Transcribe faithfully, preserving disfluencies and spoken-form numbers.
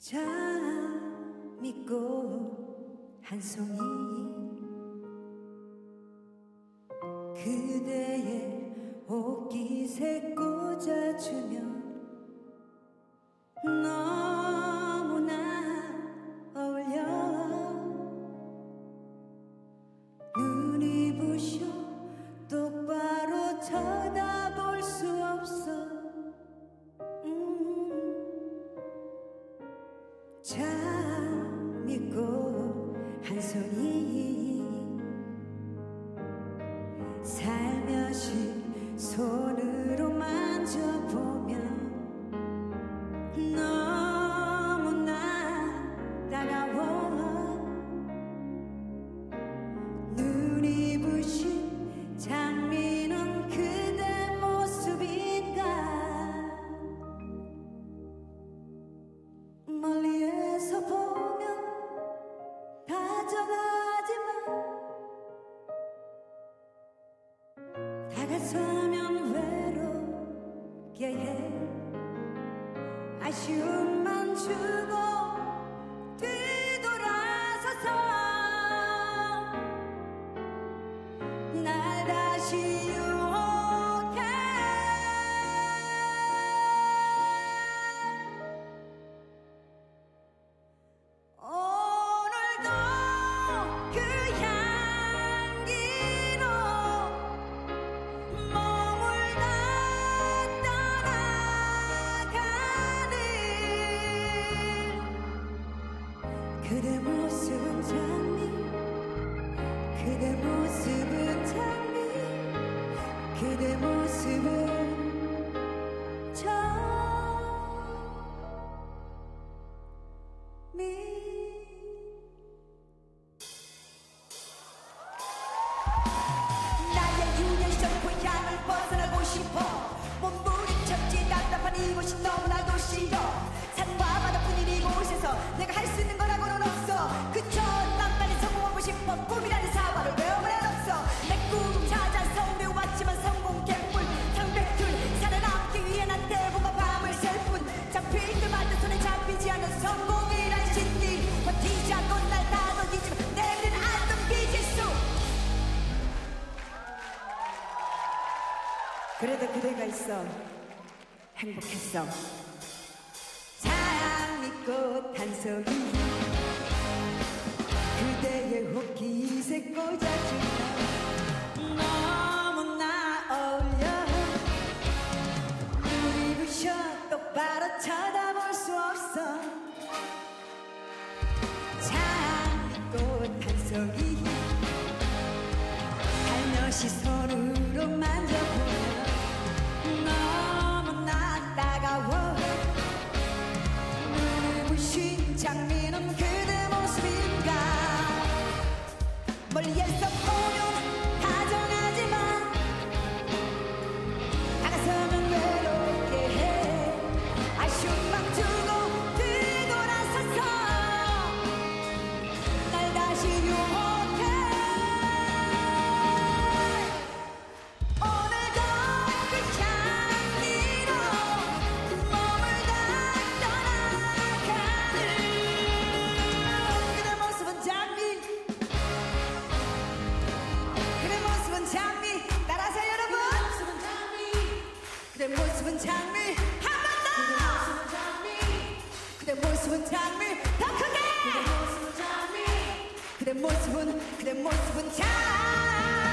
잠있고 한 송이 그대의 옷깃에 꽂아주면 너무나 어울려. 눈이 부셔 똑바로 쳐다볼 수 없어. 음. 잠있고 한 손이 살며시 손으로 만져보면 너무나 따가워. 눈이 부신 장미는 그대 모습인가. 멀리에서 보면 다정하지만 다가서면 외롭게 해. 아쉬움만 주고 뒤돌아서서 날 다시 유혹해. 오늘도 그 향기로 머물다 떠나가는 그대 모습은 장미, 그대 모습은 장미, 그대 모습은 장미. 나의 유년성 고향을 벗어나고 싶어. 몸부림쳤지 답답한 이곳이 너무나도 싫어. 산과 바다뿐인 이곳에서 내가 할 수 있는 거라고는 없어. 그저 난 빨리 성공하고 싶어. 꿈이라는 사과를 외우면 없어. 내 꿈 찾아 서울에 왔지만 성공 갯불 상백툴 살아남기 위해 난 대부분 밤을 셀 뿐. 잡힐 듯마다 손에 잡히지 않는 성공이란 신기. 버티지 않고 날 다독이지만 내일은 안 넘기질 수. 그래도 그대가 있어 행복했어. 장미꽃 한 송이 그대의 옷깃에 꽂아주면 너무나 어울려. 눈이 부셔 똑바로 쳐다볼 수 없어. 장미꽃 한 송이 살며시 손으로 만져보면 너무나 따가워. 눈을 부신 장미는 그대 모습인가. 멀리에서 보면 다정하지만 다가서면 외롭게 해. 아쉬움만 주고 뒤돌아서서 날 다시 유혹해. 오늘도 그 향기로 머물다 떠나가는 그대 모습은 장미, 그대 모습은 장미. 따라서 여러분, 그대 모습은 장미. 한 번 더. 그대 모습은 장미. 더 크게. 그대 모습은, 그대 모습은 장미.